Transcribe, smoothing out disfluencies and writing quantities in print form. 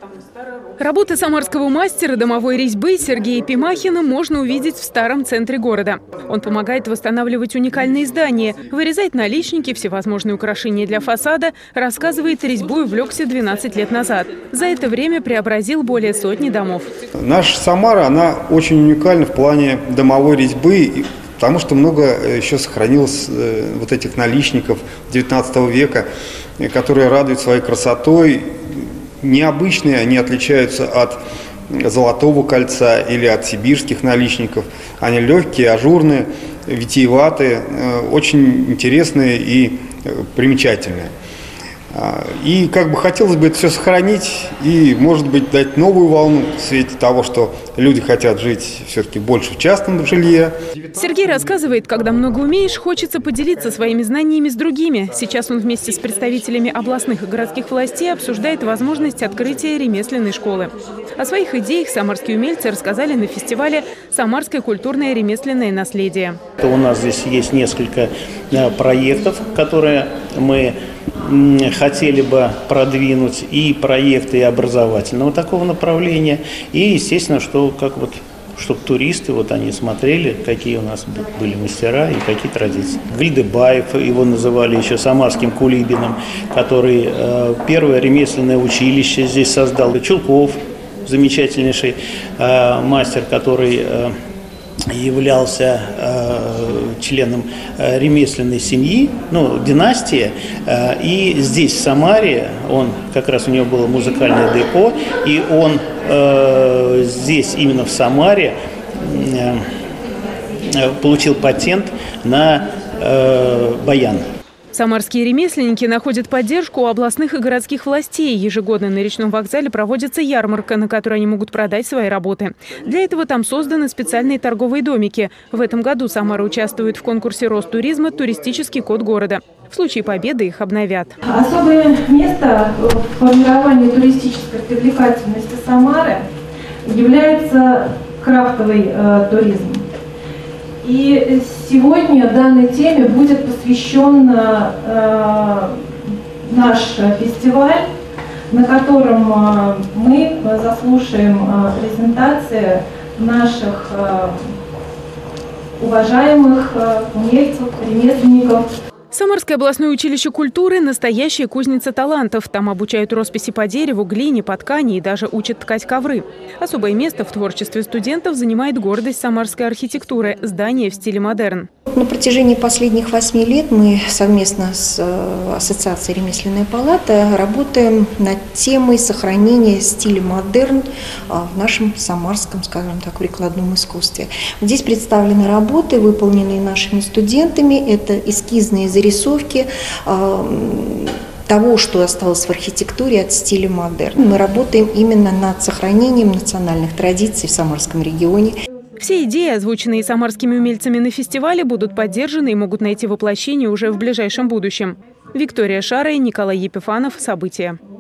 Работы самарского мастера домовой резьбы Сергея Пимахина можно увидеть в старом центре города. Он помогает восстанавливать уникальные здания, вырезать наличники, всевозможные украшения для фасада, рассказывает, резьбой увлекся 12 лет назад. За это время преобразил более сотни домов. Наша Самара, она очень уникальна в плане домовой резьбы, потому что много еще сохранилось вот этих наличников 19 века, которые радуют своей красотой. Необычные, они отличаются от золотого кольца или от сибирских наличников. Они легкие, ажурные, витиеватые, очень интересные и примечательные. И как бы хотелось бы это все сохранить и, может быть, дать новую волну в свете того, что люди хотят жить все-таки больше в частном жилье. Сергей рассказывает, когда много умеешь, хочется поделиться своими знаниями с другими. Сейчас он вместе с представителями областных и городских властей обсуждает возможность открытия ремесленной школы. О своих идеях самарские умельцы рассказали на фестивале «Самарское культурное ремесленное наследие». У нас здесь есть несколько проектов, которые мы хотели бы продвинуть, и проекты образовательного такого направления, и, естественно, чтобы туристы, они смотрели, какие у нас были мастера и какие традиции. Гильдебаев, его называли еще самарским Кулибиным, который первое ремесленное училище здесь создал. Чулков, замечательнейший мастер, который являлся членом ремесленной семьи, династии, и здесь, в Самаре, у него было музыкальное депо, и он здесь, именно в Самаре, получил патент на баян. Самарские ремесленники находят поддержку у областных и городских властей. Ежегодно на речном вокзале проводится ярмарка, на которой они могут продать свои работы. Для этого там созданы специальные торговые домики. В этом году Самара участвует в конкурсе «Ростуризма. Туристический код города». В случае победы их обновят. Особое место в формировании туристической привлекательности Самары является крафтовый туризм. И сегодня данной теме будет посвящен наш фестиваль, на котором мы заслушаем презентации наших уважаемых умельцев, ремесленников. Самарское областное училище культуры – настоящая кузница талантов. Там обучают росписи по дереву, глине, по ткани и даже учат ткать ковры. Особое место в творчестве студентов занимает гордость самарской архитектуры – здание в стиле модерн. На протяжении последних 8 лет мы совместно с Ассоциацией «Ремесленная палата» работаем над темой сохранения стиля модерн в нашем самарском, скажем так, прикладном искусстве. Здесь представлены работы, выполненные нашими студентами. Это эскизные зарисовки того, что осталось в архитектуре от стиля модерн. Мы работаем именно над сохранением национальных традиций в Самарском регионе. Все идеи, озвученные самарскими умельцами на фестивале, будут поддержаны и могут найти воплощение уже в ближайшем будущем. Виктория Шара и Николай Епифанов. События.